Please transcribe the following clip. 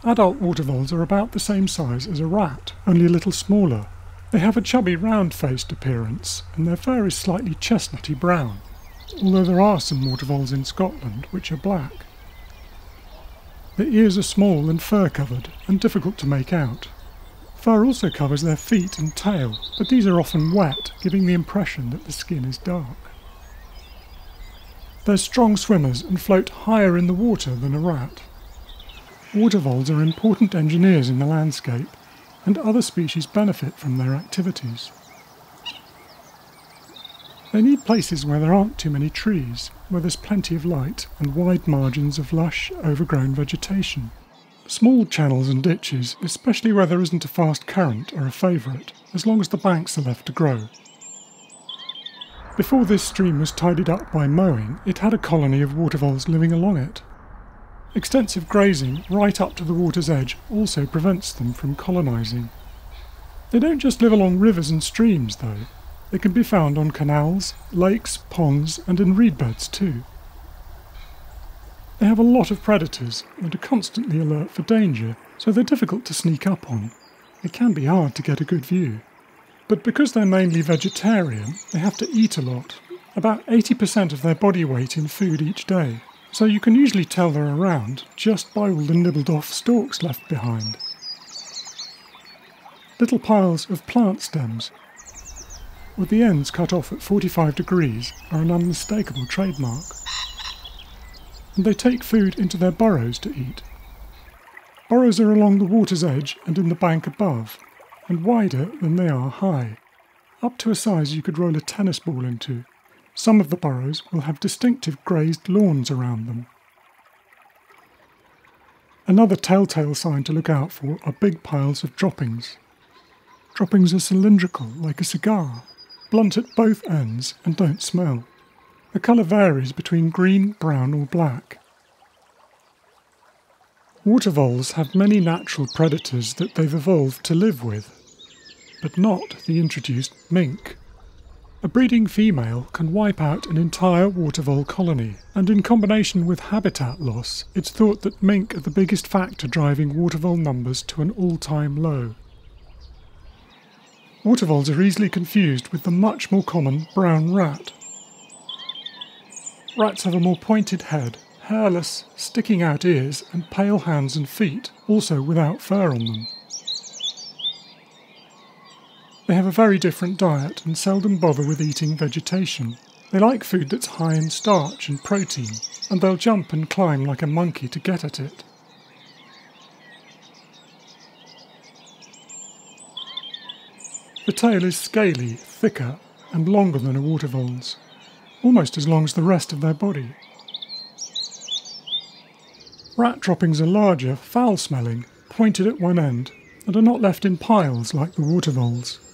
Adult water voles are about the same size as a rat, only a little smaller. They have a chubby, round-faced appearance, and their fur is slightly chestnutty brown, although there are some water voles in Scotland which are black. Their ears are small and fur-covered, and difficult to make out. Fur also covers their feet and tail, but these are often wet, giving the impression that the skin is dark. They're strong swimmers and float higher in the water than a rat. Water voles are important engineers in the landscape, and other species benefit from their activities. They need places where there aren't too many trees, where there's plenty of light and wide margins of lush, overgrown vegetation. Small channels and ditches, especially where there isn't a fast current, are a favourite, as long as the banks are left to grow. Before this stream was tidied up by mowing, it had a colony of water voles living along it. Extensive grazing right up to the water's edge also prevents them from colonising. They don't just live along rivers and streams though. They can be found on canals, lakes, ponds and in reed beds too. They have a lot of predators and are constantly alert for danger, so they're difficult to sneak up on. It can be hard to get a good view. But because they're mainly vegetarian, they have to eat a lot, about 80% of their body weight in food each day. So you can usually tell they're around just by all the nibbled off stalks left behind. Little piles of plant stems, with the ends cut off at 45 degrees, are an unmistakable trademark. And they take food into their burrows to eat. Burrows are along the water's edge and in the bank above, and wider than they are high, up to a size you could roll a tennis ball into. Some of the burrows will have distinctive grazed lawns around them. Another telltale sign to look out for are big piles of droppings. Droppings are cylindrical, like a cigar, blunt at both ends and don't smell. The colour varies between green, brown or black. Water voles have many natural predators that they've evolved to live with, but not the introduced mink. A breeding female can wipe out an entire water vole colony, and in combination with habitat loss, it's thought that mink are the biggest factor driving water vole numbers to an all-time low. Water voles are easily confused with the much more common brown rat. Rats have a more pointed head, hairless, sticking out ears, and pale hands and feet, also without fur on them. They have a very different diet and seldom bother with eating vegetation. They like food that's high in starch and protein, and they'll jump and climb like a monkey to get at it. The tail is scaly, thicker, and longer than a water vole's, almost as long as the rest of their body. Rat droppings are larger, foul-smelling, pointed at one end, and are not left in piles like the water voles.